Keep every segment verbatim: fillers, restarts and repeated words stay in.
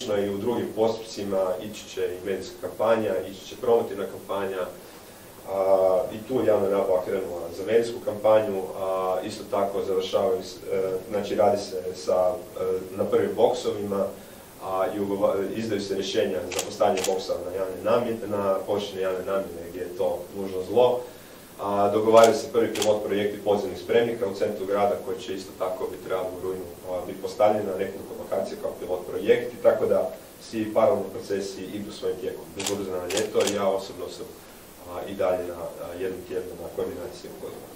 I u drugim postupcima ići će i medijska kampanja, ići će promotivna kampanja. A, i tu je javna nabava krenula za medijsku kampanju, a isto tako završavaju, znači radi se sa, na prvim boksovima, a i izdaju se rješenja za postavljanje boksa na, javne namjene, na površine javne namjene gdje je to nužno zlo. A, dogovaraju se prvi pilot projekti podzemnih spremnika u centru grada koji će isto tako bi trebalo u rujnu biti postavljeni na nekoliko lokacija kao pilot projekti, tako da svi paralelni procesi idu svojim tijekom. Bez obzira na ljeto, ja osobno sam a, i dalje na a, jednom tjednu na koordinaciji u godinu.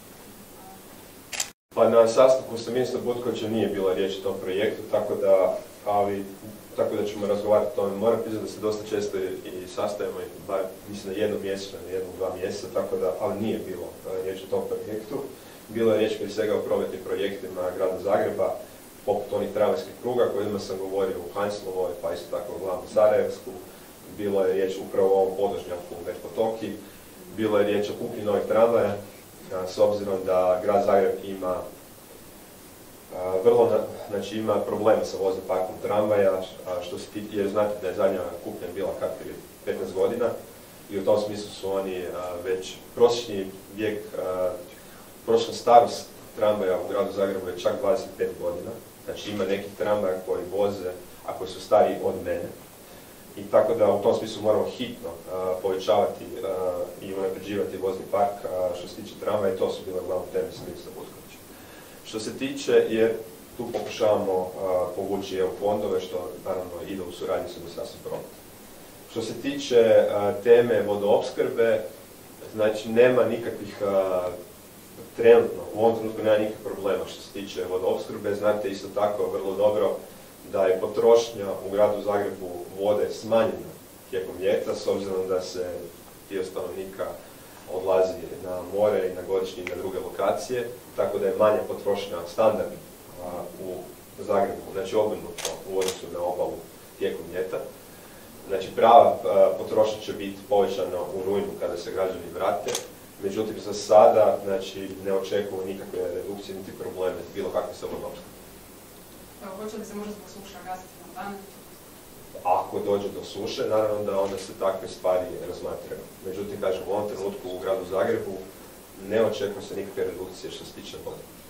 Pa na sastanku sa ministrom Butkovićem nije bila riječ o tom projektu, tako da, ali, tako da ćemo razgovarati o tome. Moram priznati da se dosta često i, i sastajemo, bar mislim na jednom mjesecu, na jednom, dva mjeseca, tako da, ali nije bilo a, riječ o tom projektu. Bilo je riječ prije svega o prometnim projektima grada Zagreba, poput onih tramvajskih pruga kojima sam govorio u Hajnslovoj, pa isto tako u glavnom Sarajevsku. Bilo je riječ upravo o ovom podvožnjaku u Potoki. Bilo je riječ o kupnji novih tramvaja, s obzirom da grad Zagreb ima a, vrlo, na, znači ima problema sa voznim parkom tramvaja, a, što se ti, jer znate da je zadnja kupnja bila kad prije petnaest godina i u tom smislu su oni a, već prosječni vijek, a, prosječna starost tramvaja u gradu Zagrebu je čak dvadeset pet godina. Znači ima nekih tramvaja koji voze, a koji su stariji od mene. I tako da u tom smislu moramo hitno a, povećavati a, i unapređivati vozni park a, što se tiče tramvaja i to su bile glavne teme sa ministrom Butkovićem. Što se tiče, jer tu pokušavamo a, povući E U fondove, što naravno ide u suradnji sa Ministarstvom prometa. Što se tiče a, teme vodoopskrbe, znači nema nikakvih a, trenutno, u ovom trenutku nema nikakvih problema što se tiče vodoopskrbe. Znate isto tako vrlo dobro da je potrošnja u gradu Zagrebu vode smanjena tijekom ljeta, s obzirom da se dio stanovnika odlazi na more i na godišnje i na druge lokacije, tako da je manja potrošnja standardna u Zagrebu, znači obrnuto u odnosu na obalu tijekom ljeta. Znači prava potrošnja će biti povećana u rujnu kada se građani vrate. Međutim, za sada znači, ne očekujemo nikakve redukcije niti probleme, bilo kakve sa vodoopskrbom. Hoće li se možda zbog suša gasiti na dan? Ako dođe do suše, naravno da onda se takve stvari razmatraju. Međutim, kažem, u ovom trenutku u gradu Zagrebu ne očekuje se nikakve redukcije što se tiče vode.